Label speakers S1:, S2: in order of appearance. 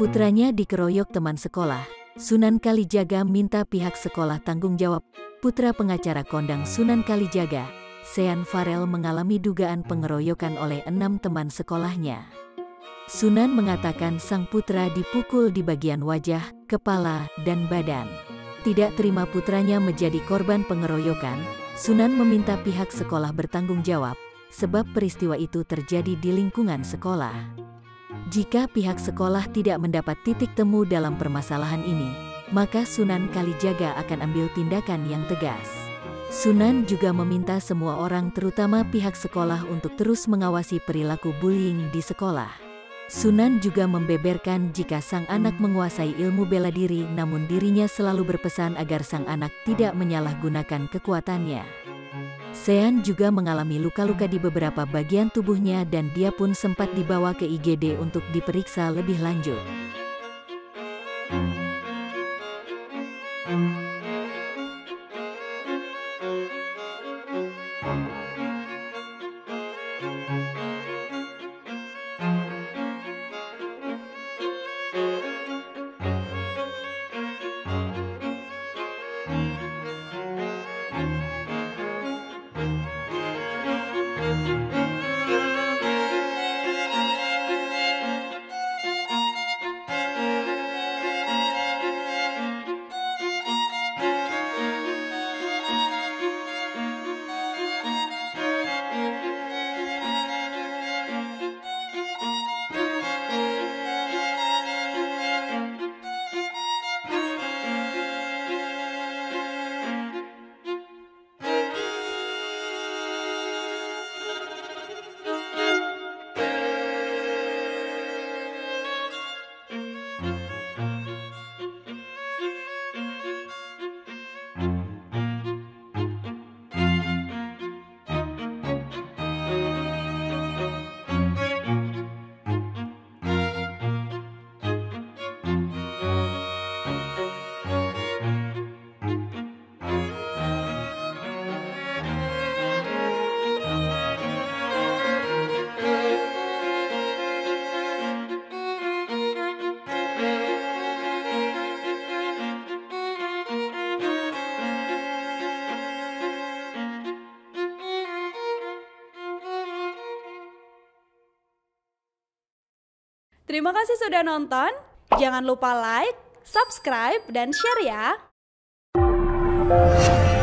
S1: Putranya dikeroyok teman sekolah. Sunan Kalijaga minta pihak sekolah tanggung jawab. Putra pengacara kondang Sunan Kalijaga, Sean Farel, mengalami dugaan pengeroyokan oleh 6 teman sekolahnya. Sunan mengatakan sang putra dipukul di bagian wajah, kepala, dan badan. Tidak terima putranya menjadi korban pengeroyokan, Sunan meminta pihak sekolah bertanggung jawab, sebab peristiwa itu terjadi di lingkungan sekolah. Jika pihak sekolah tidak mendapat titik temu dalam permasalahan ini, maka Sunan Kalijaga akan ambil tindakan yang tegas. Sunan juga meminta semua orang, terutama pihak sekolah, untuk terus mengawasi perilaku bullying di sekolah. Sunan juga membeberkan jika sang anak menguasai ilmu bela diri, namun dirinya selalu berpesan agar sang anak tidak menyalahgunakan kekuatannya. Sean juga mengalami luka-luka di beberapa bagian tubuhnya dan dia pun sempat dibawa ke IGD untuk diperiksa lebih lanjut.
S2: Terima kasih sudah nonton. Jangan lupa like, subscribe, dan share ya.